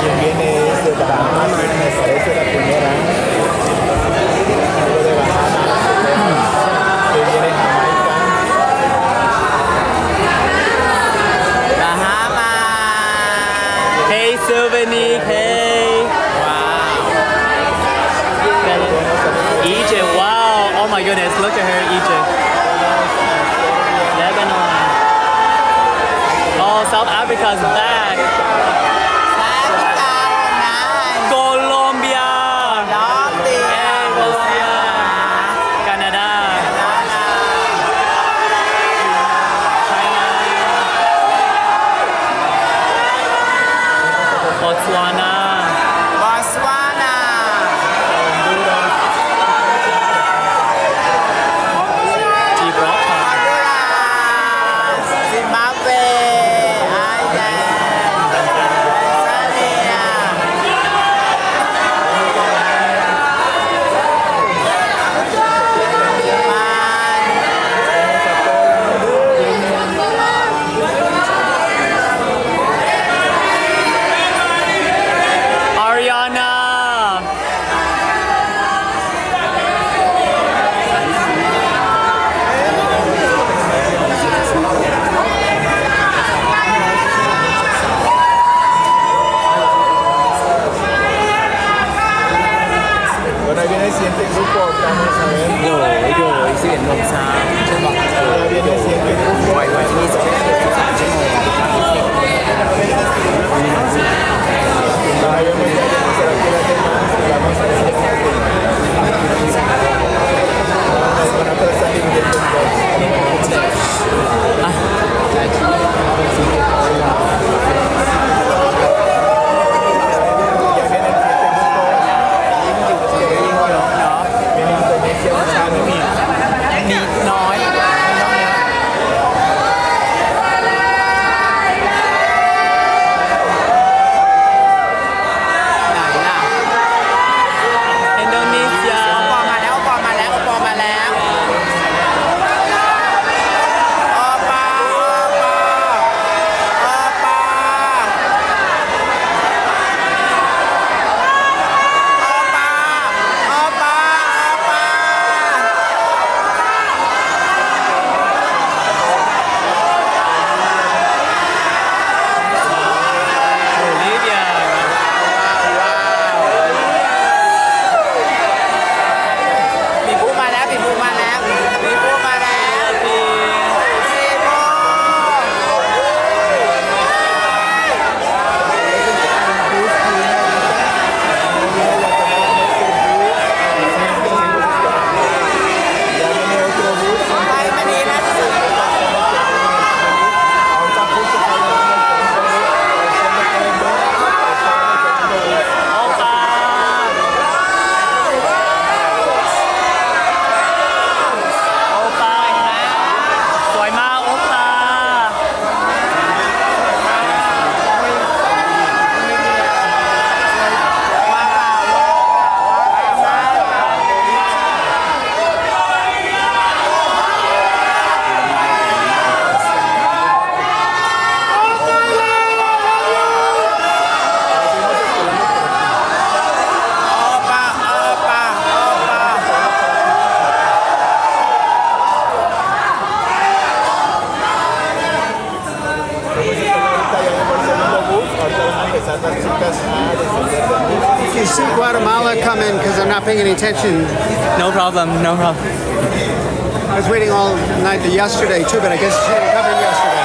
quien viene es de Bahamas, me parece la primera. Algo de Bahamas, que viene Jamaica. Bahamas. Hey, Souvenir. Hey. Wow. Egypt. Wow. Oh my goodness. Look at her, Egypt. Lebanon. Oh, South Africa's back. Colombia. Hey, Colombia. Canada. China. Botswana. If you see Guatemala come in because I'm not paying any attention. No problem, no problem. I was waiting all night yesterday too, but I guess she didn't come in yesterday.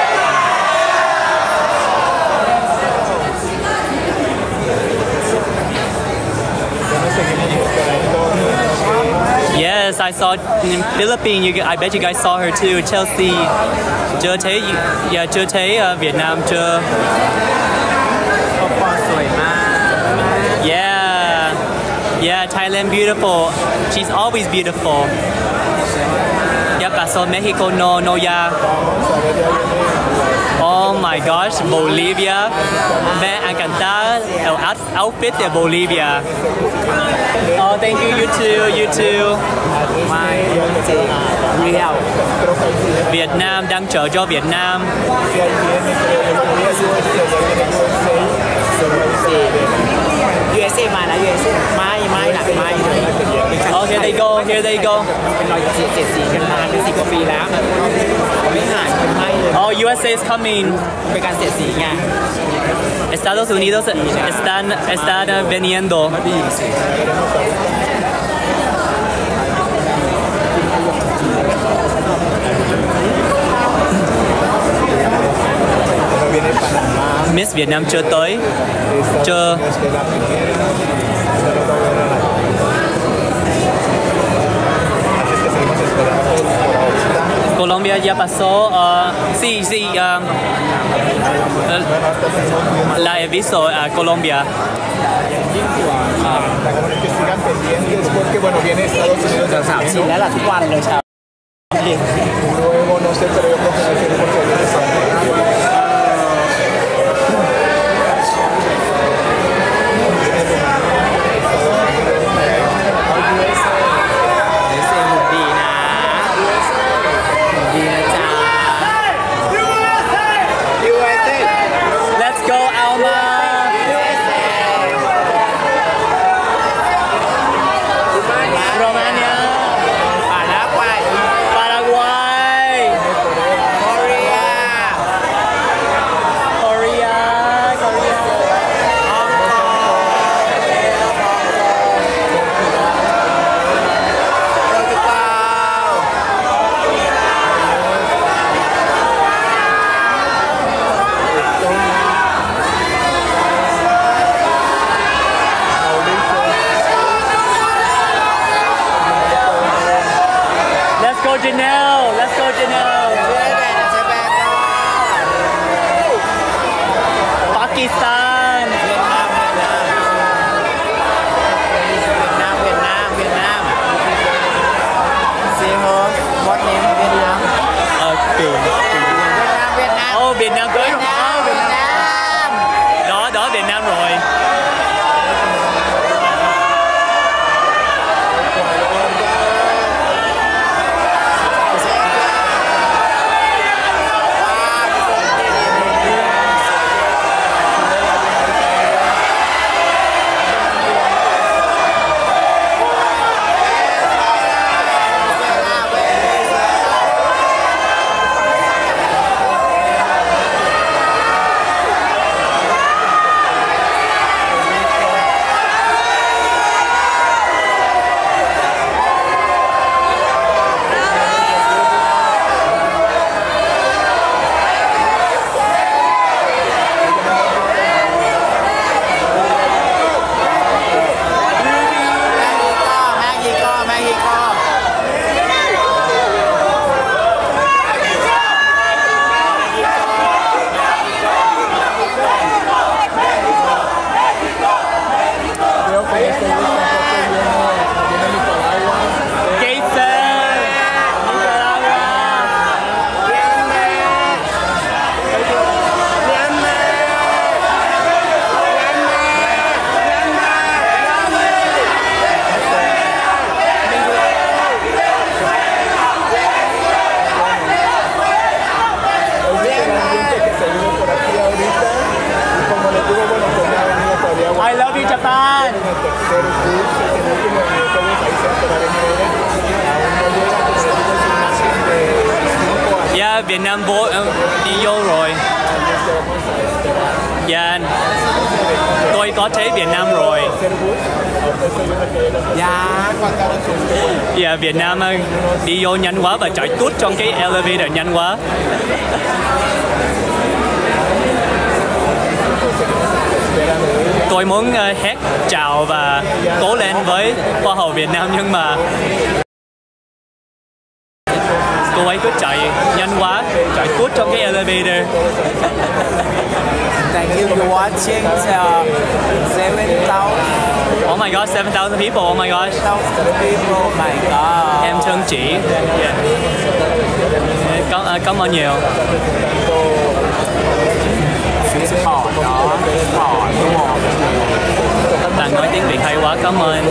Yes, I saw in Philippines. I bet you guys saw her too. Chelsea. Chưa thấy, chưa thấy ở Việt Nam chưa. Yeah, yeah, Thailand beautiful. She's always beautiful. Yep, I saw Mexico. No, yeah. Oh my gosh, Bolivia. Me encanta el outfit de Bolivia. Oh, thank you, you too. Việt Nam đang chờ cho Việt Nam. here they go เป็นรอยเสียดสีกันมาเป็น10 กว่าปีแล้วไม่หายเป็นไหม้เลย oh USA is coming เป็นการเสียดสีไง Estados Unidos están viniendo Miss Việt Nam chưa tới chưa Colombia ya pasó sí la he visto a Colombia que sigan pendientes porque bueno viene Estados Unidos 3 ชิ้นแล้วล่ะทุกวันเลยชาว nuevo no sé pero yo creo que va a ser por Let's go Alma Romania Paraguay Korea Let's go Janelle Let's go Janelle Pakistan Oh Việt Nam tới rồi đó Việt Nam rồi I love you Japan Yeah Việt Nam đi vô rồi Yeah tôi có thấy Việt Nam rồi Yeah Việt Nam đi vô nhanh quá và chạy tút trong cái elevator nhanh quá Tôi muốn hét chào và cố lên với Hoa hậu Việt Nam nhưng mà cô ấy cứ chạy nhanh quá, chạy tút trong cái elevator. Thank you for watching 7,000. Oh my god, 7,000 people, oh my gosh. 7,000 people, oh my god. Em trân chỉ. Yeah. Cảm ơn nhiều. Đó, đúng không? Bạn nói tiếng Việt hay quá, cảm ơn.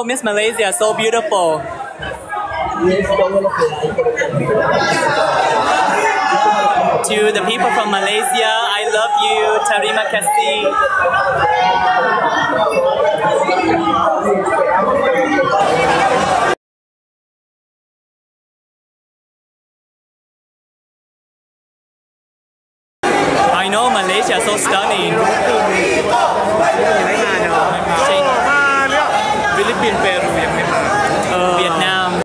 Miss Malaysia, so beautiful. To the people from Malaysia, I love you. Terima kasih. I know Malaysia is so stunning. ไม่มาเนาะจริงฟิลิปปินส์เปรูยังไม่มาเวียดนาม